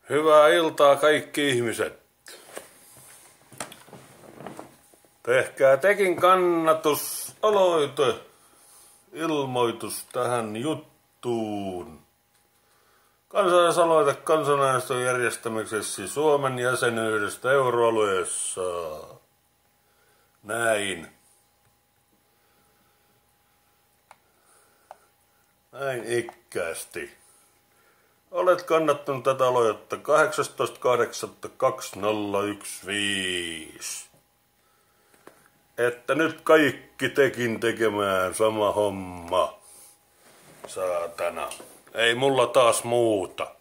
Hyvää iltaa kaikki ihmiset. Tehkää tekin kannatusaloite, ilmoitus tähän juttuun. Kansalaisaloite kansanäänestön järjestämiseksi Suomen jäsenyydestä euroalueessa. Näin. Näin ikkäästi. Olet kannattanut tätä aloitetta 18.8.2015. Että nyt kaikki tekin tekemään sama homma. Saatana. Ei mulla taas muuta.